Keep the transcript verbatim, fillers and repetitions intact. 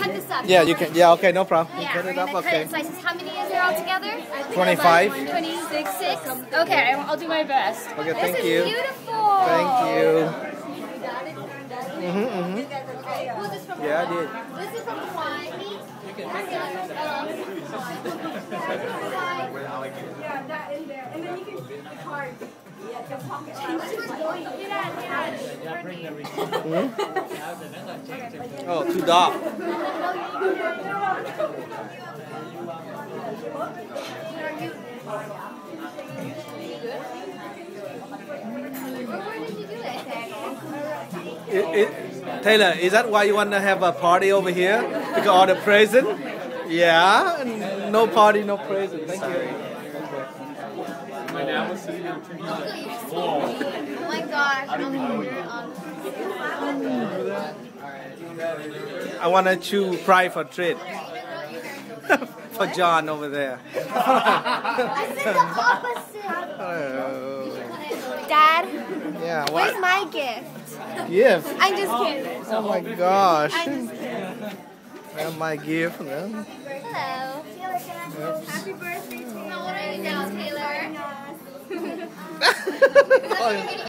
cut this up. Yeah, you can. Yeah, okay, no problem. You Yeah, cut we're it gonna up, cut okay. it in slices. How many is there all together? twenty-five. twenty-six. Okay, I'll do my best. Okay, this thank is you. beautiful. Thank you. Mm-hmm, mm-hmm. Who's this from? Yeah, I did. This is from Hawaii. Yeah, that in there. And then you can the card. Hmm? Oh, too dark. It, it, Taylor, is that why you want to have a party over here? Because all the present? Yeah, no party, no present. Thank you. Oh my gosh. I want to choose price for treat. For John over there. I said the opposite. Oh. Dad, Yeah, what? where's my gift? Gift? I'm just kidding. Oh my gosh. I'm just kidding. Well, my gift. Man. Hello. Happy birthday to you. How old are you now, Taylor? Oh,